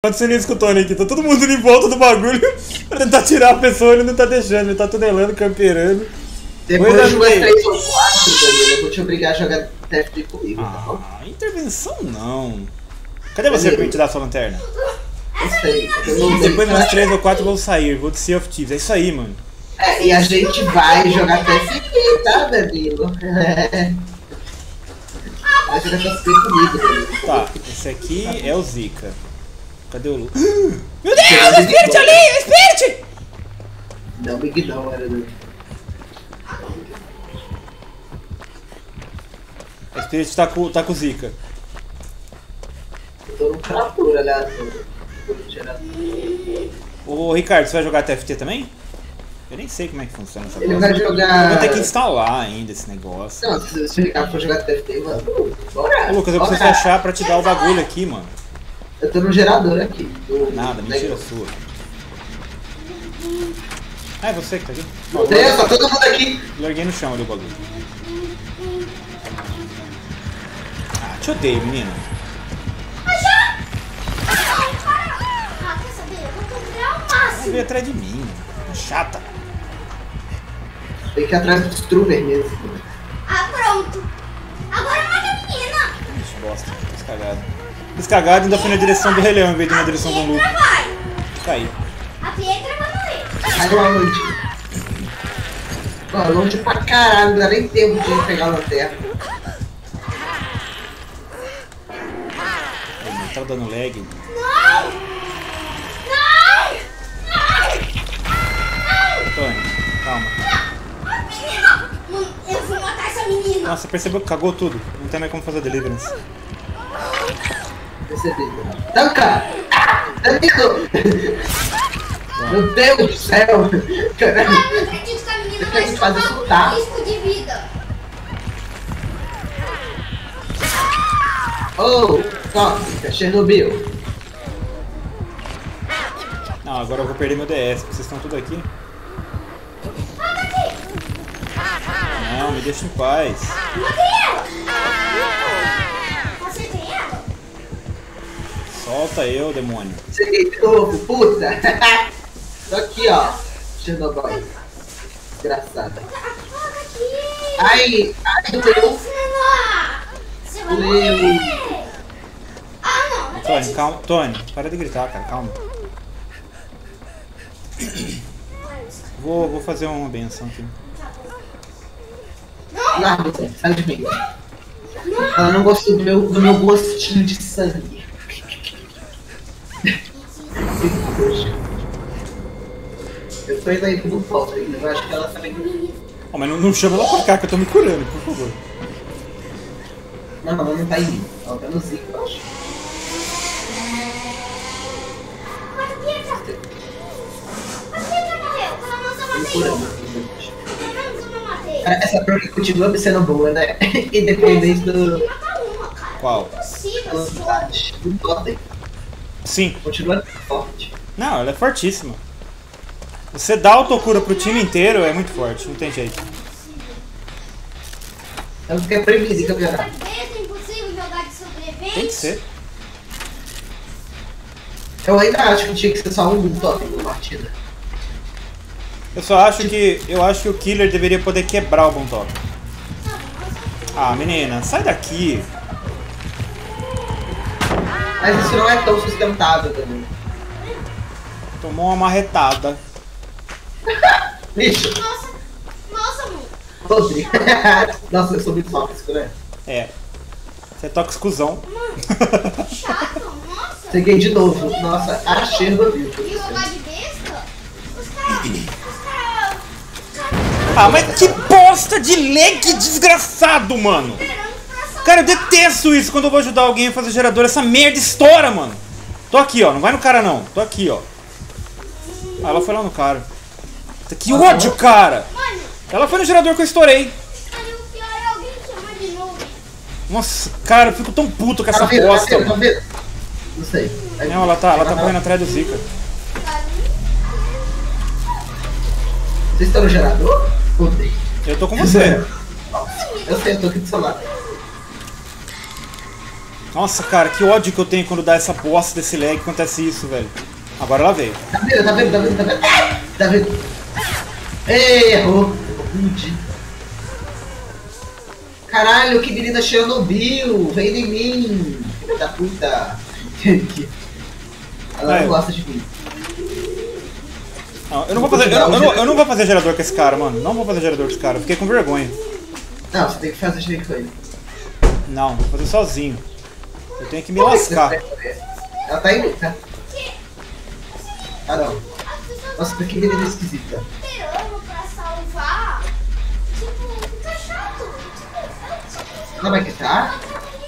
acontecendo isso com o Tony aqui, tá todo mundo em volta do bagulho pra tentar tirar a pessoa, ele não tá deixando, ele tá tunelando, camperando. Depois de umas 3 ou 4, Danilo, eu vou te obrigar a jogar TFT comigo, tá bom? Intervenção não. Cadê você pra te dar sua lanterna? Eu sei, eu não sei. Depois de umas 3 ou 4 eu vou sair, vou de Sea of Thieves, é isso aí, mano. É, e a gente vai jogar TFT, tá, Danilo? Vai jogar TFT comigo, Danilo. Tá, esse aqui é o Zika. Cadê o Lu? Meu Deus, o Spirit ali, o Spirit! Não me ignora, Danilo. O Spirit tá com o Zika. Eu tô num fratura, aleatório. Ô Ricardo, você vai jogar TFT também? Eu nem sei como é que funciona essa coisa. Ele vai jogar... Eu vou ter que instalar ainda esse negócio. Não, se o Ricardo for jogar TFT, mano, bora. Ô Lucas, eu preciso achar pra te dar o bagulho aqui, mano. Eu tô no gerador aqui. Nada, mentira sua. Ah, é você que tá aqui? Meu Deus, tá todo mundo aqui. Larguei no chão ali o bagulho. Ah, te odeio, menina. Você veio atrás de mim, mano. Chata. Tem que ir atrás do Struber mesmo. Ah, pronto. Agora mata a menina. Ixi, bosta. Fiz cagado. Fiz cagado e ainda fui na direção do Rei Leão em vez de ir na direção do Luke. Vai. Caí. A Pietra vai morrer. Sai lá longe. Pô, longe pra caralho, não dá nem tempo de pegar a lanterna. Tá dando lag. Não! Não! Tony, calma. Menina! Eu vou matar essa menina. Nossa, percebeu que cagou tudo. Não tem mais como fazer deliverance. Percebi. Tanca! Danilo! Meu Deus do céu! Caralho! Não acredito que a menina vai escapar com risco de vida. Oh! Tóxica, Chernobyl! Não, agora eu vou perder meu DS, porque vocês estão tudo aqui. Não, me deixa em paz. Matei ela! Você tem ela? Solta eu, demônio. Cheguei de novo, puta! Tô aqui, ó. Chernobyl. Desgraçada. Ai! Ai, doeu! Você vai morrer! Ah, não! Não Tony, calma. Tony, para de gritar, cara, calma. Vou fazer uma benção aqui. Larga, sai de mim. Ela não gostou do meu gostinho de sangue. Eu tô indo aí pro volta ainda, eu acho que ela também. Oh, mas não chama ela pra cá que eu tô me curando, por favor. Não, ela não tá em mim. Ela tá no Zico, eu acho. Mas a Pietra morreu. Pelo menos eu matei uma. Pelo menos eu não matei. Cara, essa prova continua sendo boa, né? Independente do. Mata uma, cara. Qual? Não é possível esse jogo. Do totem. Sim. Continua forte. Não, ela é fortíssima. Você dá autocura pro time inteiro é muito forte, não tem jeito. Ela fica previsível, É cara. impossível jogar de sobrevivente. Tem que ser. Eu ainda acho que tinha que ser só um totem na partida. Eu acho que o killer deveria poder quebrar o bom top. Ah, menina, sai daqui. Mas isso não é tão sustentável também. Tomou uma marretada. Lixo! Nossa, mano. Rodrigo. Nossa, eu sou muito tóxico, né? É. Você é toxicuzão. Chato, nossa. Cheguei de novo. Nossa, a Chernobyl. E jogar de besta? Os caras... Ah, mas que bosta de lag desgraçado, mano. Cara, eu detesto isso quando eu vou ajudar alguém a fazer gerador. Essa merda estoura, mano. Tô aqui, ó. Não vai no cara, não. Tô aqui, ó. Ah, ela foi lá no cara. Que ódio, cara. Mano, Ela foi no gerador que eu estourei. aí o pior é alguém chamar de novo. Nossa, cara, eu fico tão puto com essa Tá vendo? bosta, Tá vendo? Tá mano. vendo? Não sei. Não, ela tá correndo atrás do Zika. Vocês estão no gerador? Odeio. Eu tô com você. Eu sei, eu tô aqui do seu lado. Nossa, cara, que ódio que eu tenho quando dá essa bosta desse lag, acontece isso, velho. Agora ela veio. Tá vendo, tá vendo, tá vendo, tá vendo? Tá vendo? Errou. Rude. Caralho, que menina Chernobyl. Vem em mim. Filha da puta. Ela não gosta de mim. Não, eu não vou fazer. Eu não vou fazer gerador com esse cara, mano. Não vou fazer gerador com esse cara. Fiquei com vergonha. Não, você tem que fazer direito com ele. Não, vou fazer sozinho. Eu tenho que me lascar. Ela tá indo, tá? Ah, não. Nossa, que menina esquisita. Esperando pra salvar. Tipo, fica chato. Não vai quitar?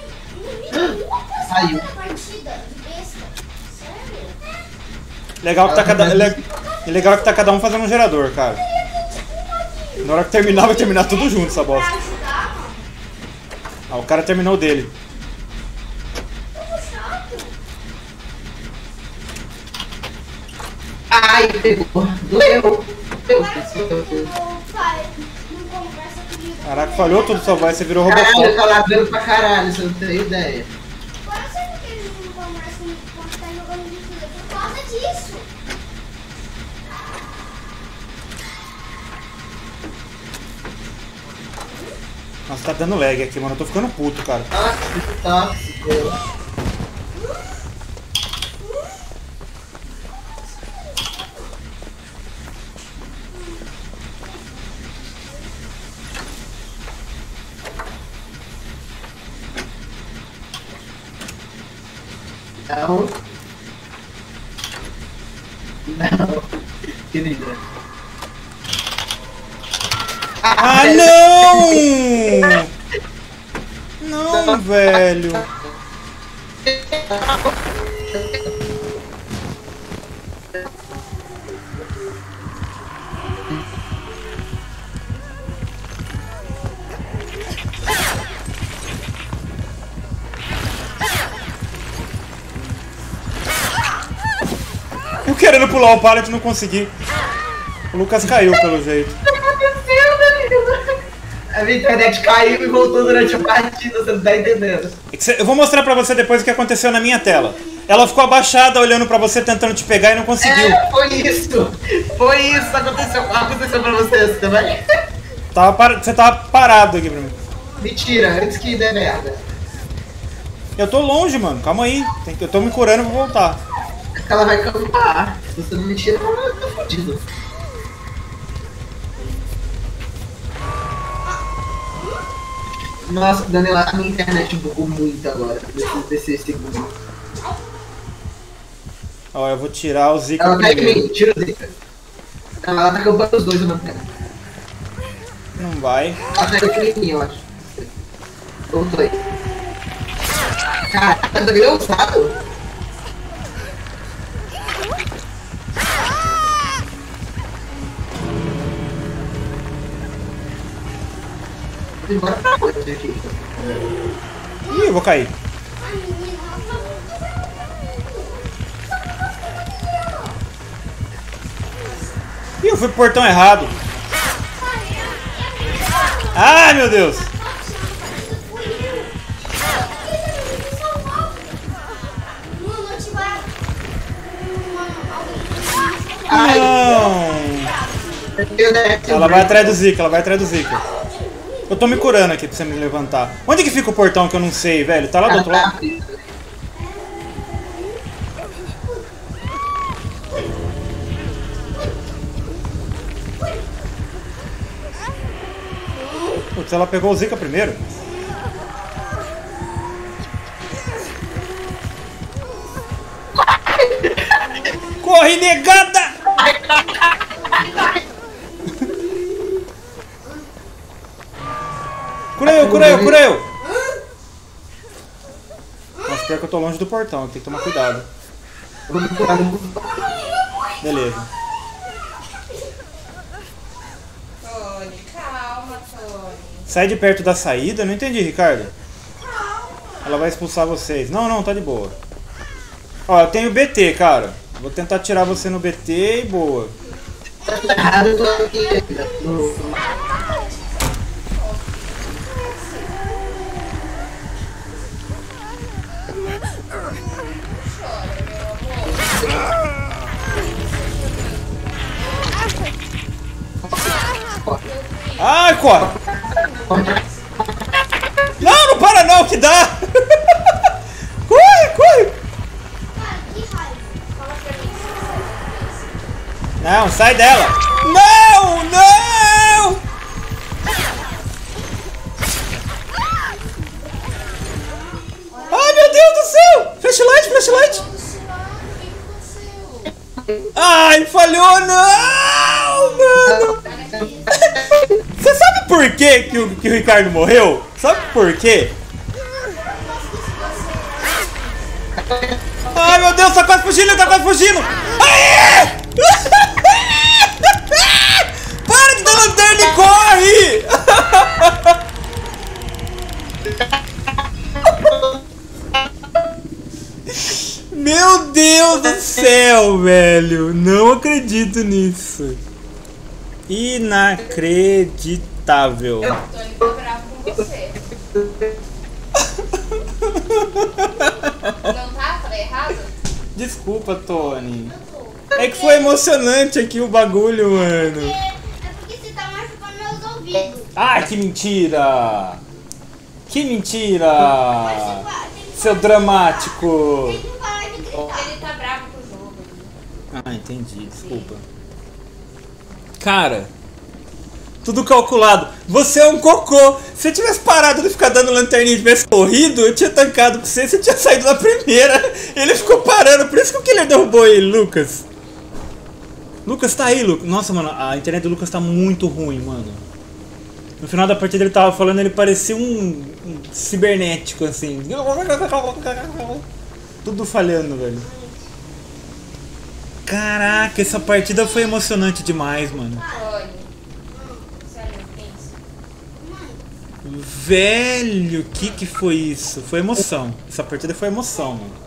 Saiu. Partida, besta. Sério? Legal que tá legal que tá cada um fazendo um gerador, cara. Na hora que terminar, vai terminar tudo junto essa bosta. Ah, o cara terminou o dele. Ai, pegou. Doeu. Caraca, falhou tudo só vai, você virou Caralho, Robocop. tá ladrando pra caralho, você não tem ideia. Agora eu sei porque eles não conversam comigo quando tá jogando de tudo. Por causa disso. Nossa, tá dando lag aqui, mano. Eu tô ficando puto, cara. Tóxico, tóxico. Não. Não. Querida. Ah, não! Não, velho. Eu querendo pular o pallet não consegui. O Lucas caiu pelo jeito. A minha internet caiu e voltou durante a partida, você não tá entendendo. Eu vou mostrar pra você depois o que aconteceu na minha tela. Ela ficou abaixada olhando pra você, tentando te pegar e não conseguiu. É, foi isso. Foi isso, aconteceu pra vocês também. Você tava parado aqui pra mim. Mentira, antes que der merda. Eu tô longe, mano. Calma aí. Eu tô me curando e vou voltar. Ela vai campar. Se você não me tira, ela tá fodido. Nossa, Daniela, a minha internet bugou muito agora. Preciso descer segundo. Ó, eu vou tirar o Zika Ela tá em primeiro. mim, tira o Zika. Não, ela tá campando os dois ao mesmo tempo. Não vai. Ela tá em mim, eu acho. Voltou aí. Caraca, tá virando usado. Embora pra onde aqui? Ih, eu vou cair. Ih, eu fui pro portão errado. Ai, meu Deus. Não. Ela vai atrás do Zika, ela vai atrás do Zika. Eu tô me curando aqui pra você me levantar. Onde que fica o portão que eu não sei, velho? Tá lá do outro lado? Putz, ela pegou o Zika primeiro. Corre, negada! Cura eu! Nossa, pior que eu tô longe do portão, tem que tomar cuidado. Beleza. Tony, calma, Tony. Sai de perto da saída, não entendi, Ricardo. Ela vai expulsar vocês. Não, tá de boa. Ó, eu tenho BT, cara. Vou tentar tirar você no BT e boa. Eu tô aqui. Ai, corre! Não, não para não, que dá! Corre, corre! Cara, que raiva. Fala pra mim se você fez. Não, sai dela! Não, não! Ai, meu Deus do céu! Flashlight, flashlight! O que aconteceu? Ai, falhou, não, mano! Olha aqui. Você sabe por quê que o Ricardo morreu? Sabe por quê? Ai, meu Deus, tá quase fugindo, tá quase fugindo! Aê! Para de dar lanterna e corre! Meu Deus do céu, velho! Não acredito nisso. Inacreditável. Tony tá bravo com você. Não tá? Falei errado? Desculpa, Tony. É que foi emocionante aqui o bagulho, mano. É porque você tá machucando meus ouvidos. Ai, que mentira! Que mentira! Tem que Seu dramático! Tem que parar de gritar. Ele tá bravo com o jogo. Ah, entendi, desculpa. Cara, tudo calculado. Você é um cocô. Se eu tivesse parado de ficar dando lanterninha e tivesse corrido, eu tinha tancado pra você, você tinha saído na primeira. Ele ficou parando, por isso que o Killer derrubou ele, Lucas. Lucas, tá aí, Lucas. Nossa, mano, a internet do Lucas tá muito ruim, mano. No final da partida ele tava falando, ele parecia um cibernético, assim. Tudo falhando, velho. Caraca, essa partida foi emocionante demais, mano. Tony. Sério, pensa. Velho, que foi isso? Foi emoção. Essa partida foi emoção, mano.